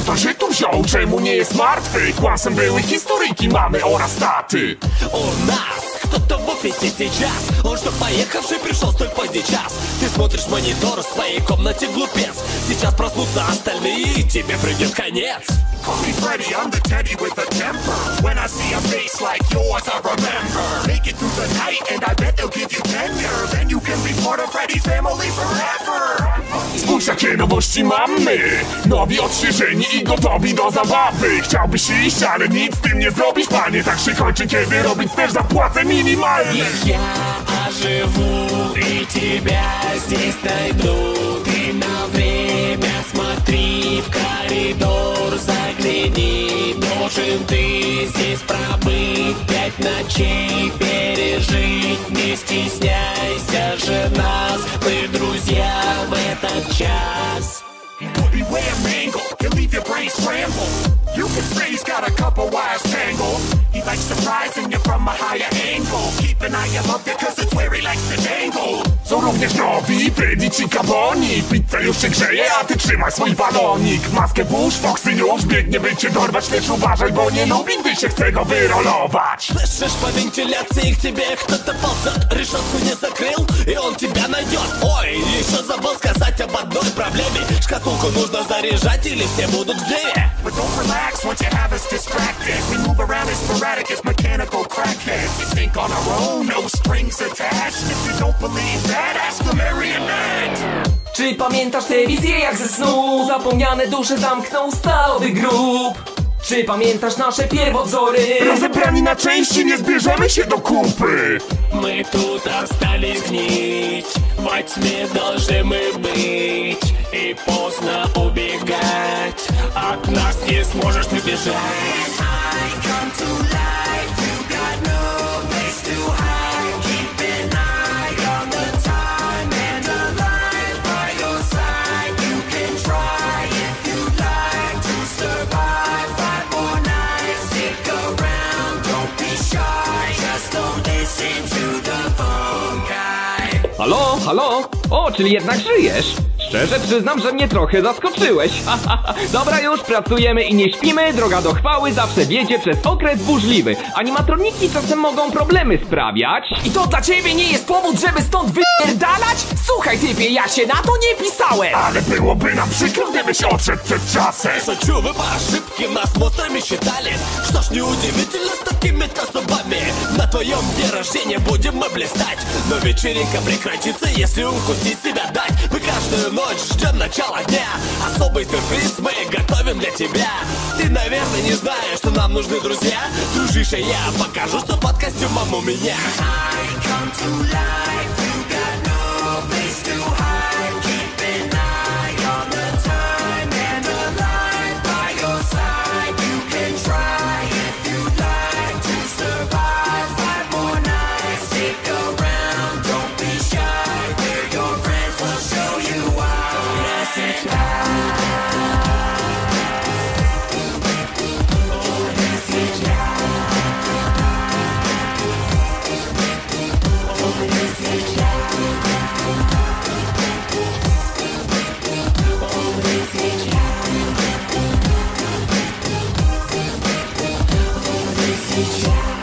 to się tu wziął? Czemu nie jest martwy? Kłamstwem były historyjki mamy oraz taty. У нас кто-то в офисе сейчас. Он что, поехавший, пришел столь поздний час. Ты смотришь монитор в своей комнате, глупец. Сейчас проснутся остальные, и тебе придет конец. Call me Freddy, I'm the teddy with a temper. When I see a face like yours, I remember. Make it through the night, and I bet they'll give you tenure. Then you can be part of Freddy's family forever. Spójrz, jakie nowości mamy. Nowi, odświeżeni i gotowi do zabawy. Chciałbyś iść, ale nic z tym nie zrobisz, panie. Tak się kończy, kiedy robić też zapłacę minimalnie. Я оживу и тебя здесь найду. Ты на время смотри в коридор, загляни. Должен ты здесь пробыть 5 ночей, пережить. Не стесняйся же нас, мы друзья в этот час. But beware Mangle, he'll leave your brain scrambled. You can say he's got a couple wires tangled. He likes surprising you from a higher angle. Keep an eye above there, cause it's where he likes to dangle. Są również nowi, Freddy czy Kaboni. Pizza już się grzeje, a ty trzymaj swój balonik. Maskę burz, Foxy już biegnie, by cię dorwać. Lecz uważaj, bo nie lubi, gdy się chce go wyrolować. Слышишь, по вентиляции к тебе кто-то ползет. Решетку не закрыл, и он тебя найдет. Ой, еще забыл сказать об одной проблеме. Шкатулку нужно заряжать, или все будут в гневе. But don't relax once you have us distracted. We move around as sporadic as mechanical crackheads. We think on our own, no strings attached. If you don't believe that, ask the marionette. Czy pamiętasz te wizje jak ze snu? Zapomniane dusze zamknął stalowy grób. Czy pamiętasz nasze pierwowzory? Rozebrani na części, nie zbierzemy się do kupy. Мы тут остались гнить, во тьме должны мы быть. И поздно убегать, от нас не сможешь ты бежать. Halo, halo? O, czyli jednak żyjesz? Szczerze przyznam, że mnie trochę zaskoczyłeś. Dobra, już pracujemy i nie śpimy. Droga do chwały zawsze wiedzie przez okres burzliwy. Animatroniki czasem mogą problemy sprawiać. I to dla ciebie nie jest powód, żeby stąd wypierdalać? Słuchaj typie, ja się na to nie pisałem. Ale byłoby nam przykro, gdybyś odszedł przed czasem. Шучу, вы по ошибке нас монстрами считали. Что ж неудивительно с такими-то зубами. На твоем дне рождения будем мы блистать. Но вечеринка прекратится, если укусить себя дать. Мы каждую ночь ждем начала дня. Особый сюрприз мы готовим для тебя. Ты, наверное, не знаешь, что нам нужны друзья. Дружище, я покажу, что под костюмом у меня. Yeah.